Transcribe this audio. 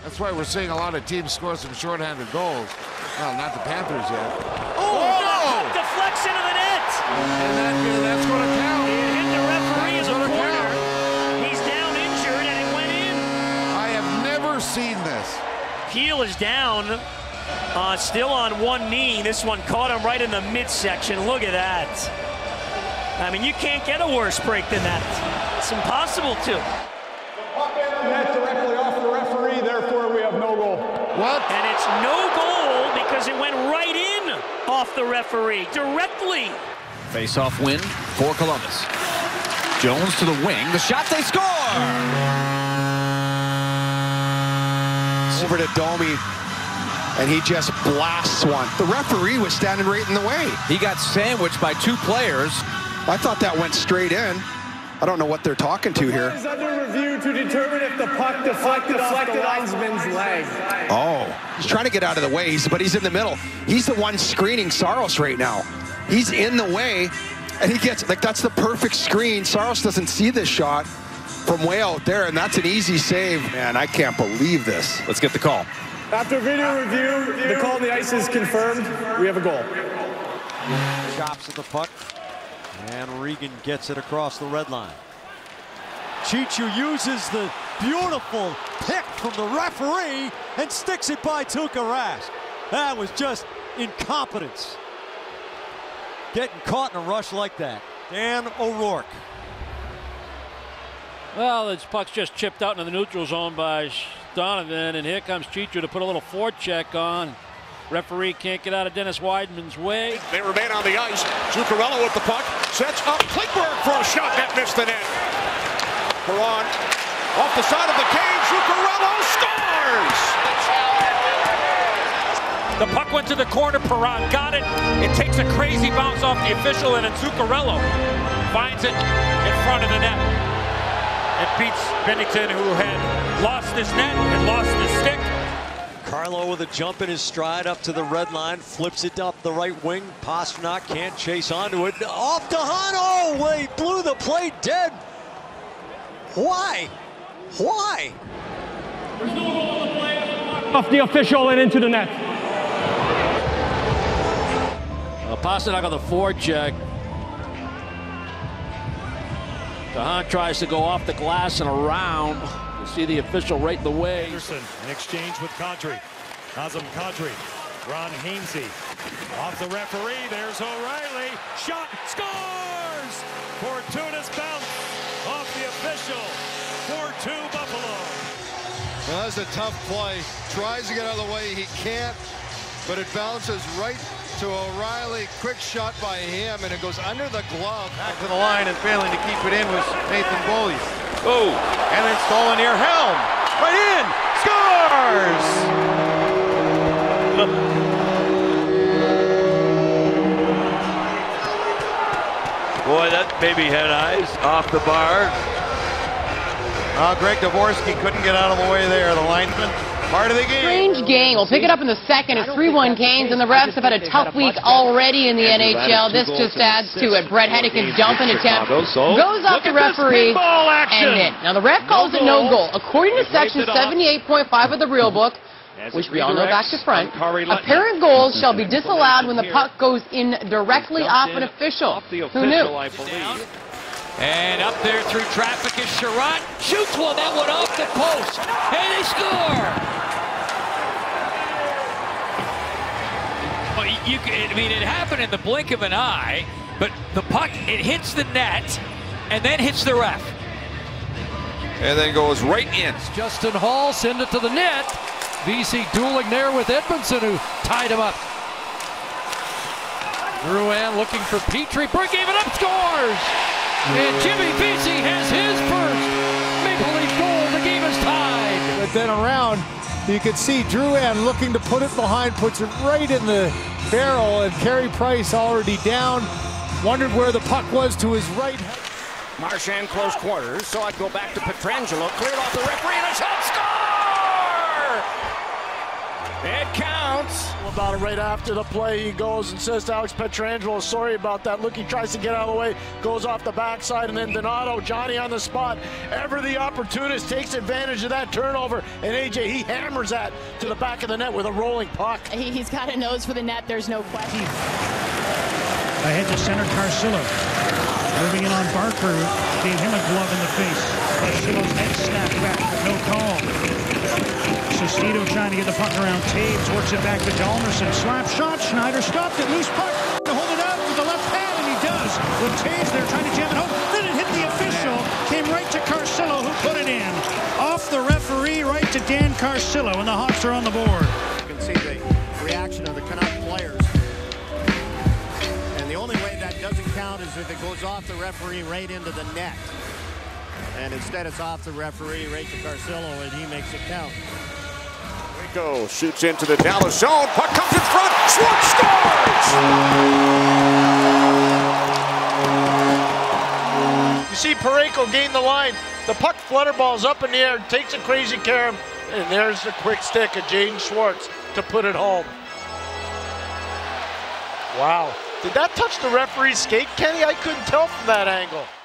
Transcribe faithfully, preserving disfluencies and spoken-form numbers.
That's why we're seeing a lot of teams score some shorthanded goals. Well, not the Panthers yet. Oh, no! Deflection of the net! And that, that's going to count. It hit the referee in the corner. He's down injured, and it went in. I have never seen this. Peel is down, uh, still on one knee. This one caught him right in the midsection. Look at that. I mean, you can't get a worse break than that. It's impossible to. Net directly off the referee, therefore we have no goal. What? And it's no goal because it went right in off the referee, directly. Face-off win for Columbus. Jones to the wing, the shot, they score! Over to Domi, and he just blasts one. The referee was standing right in the way. He got sandwiched by two players. I thought that went straight in. I don't know what they're talking to here. Is under review to determine if the puck deflected, deflected off the linesman's leg. Oh, he's trying to get out of the way, he's, but he's in the middle. He's the one screening Saros right now. He's in the way, and he gets, like, that's the perfect screen. Saros doesn't see this shot from way out there, and that's an easy save. Man, I can't believe this. Let's get the call. After video review, the call on the ice is confirmed. We have a goal. Chops at the puck, and Regan gets it across the red line. Chichu uses the beautiful pick from the referee and sticks it by Tuukka Rask. That was just incompetence. Getting caught in a rush like that. Dan O'Rourke. Well, this puck's just chipped out into the neutral zone by Donovan, and here comes Chichu to put a little forecheck on. Referee can't get out of Dennis Weidman's way. They remain on the ice. Zuccarello with the puck. Sets up Klingberg for a shot that missed the net. Perron off the side of the cage. Zuccarello scores! The puck went to the corner. Perron got it. It takes a crazy bounce off the official, and then Zuccarello finds it in front of the net. It beats Binnington, who had lost his net and lost his stick. Carlo with a jump in his stride up to the red line, flips it up the right wing. Pastrnak can't chase onto it. Off to Hahn. Oh, he blew the plate dead. Why? Why? Off the official and into the net. Uh, Pastrnak on the forecheck. Hahn tries to go off the glass and around. You see the official right in the way. Anderson in exchange with Kadri. Nazem Kadri. Ron Hainsey. Off the referee. There's O'Reilly. Shot. Scores! Fortuna's bounce off the official. four two Buffalo. Well, that's a tough play. Tries to get out of the way. He can't. But it bounces right to O'Reilly. Quick shot by him, and it goes under the glove. Back to the line and failing to keep it in was Nathan Beaulieu. Oh, and then stolen near Helm. Right in. Scores! Boy, that baby had eyes off the bar. Uh, Greg Dvorsky couldn't get out of the way there. The linesman. Part of the game. Strange game. We'll pick it up in the second. It's three one Canes, and the refs have had a tough week already in the N H L. This just adds to it. Brett Hennigan's dumping attempt goes off the referee and in. Now, the ref calls it no goal. According to section seventy-eight point five of the real book, which we all know back to front, apparent goals shall be disallowed when the puck goes in directly off an official. Who knew? And up there through traffic is Sherratt. Shoots one, that one off the post. And they score! Well, you, I mean, it happened in the blink of an eye, but the puck, it hits the net and then hits the ref. And then goes right in. Justin Hall send it to the net. V C dueling there with Edmondson, who tied him up. Drouin looking for Petrie. Brick gave it up, scores! And Jimmy Vesey has his first Maple Leaf goal. The game is tied. But then around, you could see Drouin looking to put it behind, puts it right in the barrel, and Carey Price already down. Wondered where the puck was to his right. Marchand close quarters, so I go back to Pietrangelo, cleared off the referee, and a shot, score! It counts. about it right after the play. He goes and says to Alex Pietrangelo, sorry about that. Look, he tries to get out of the way, goes off the backside, and then Donato, Johnny on the spot. Ever the opportunist takes advantage of that turnover, and A J, he hammers that to the back of the net with a rolling puck. He, he's got a nose for the net, there's no question. Ahead to center, Carcillo. Moving in on Barker, gave him a glove in the face. Carcillo's head snapped back, but no call. Sestito trying to get the puck around Taves, works it back to Dalmerson. Slap shot, Schneider stopped it, loose puck, to hold it out with the left pad, and he does. With Taves there trying to jam it home, then it hit the official, came right to Carcillo, who put it in. Off the referee, right to Dan Carcillo, and the Hawks are on the board. You can see the reaction of the Canuck players. And the only way that doesn't count is if it goes off the referee right into the net. And instead it's off the referee right to Carcillo, and he makes it count. Rico shoots into the Dallas zone. Puck comes in front. Schwartz scores! You see Parayko gain the line. The puck flutter ball's up in the air, takes a crazy care, and there's the quick stick of Jaden Schwartz to put it home. Wow. Did that touch the referee's skate, Kenny? I couldn't tell from that angle.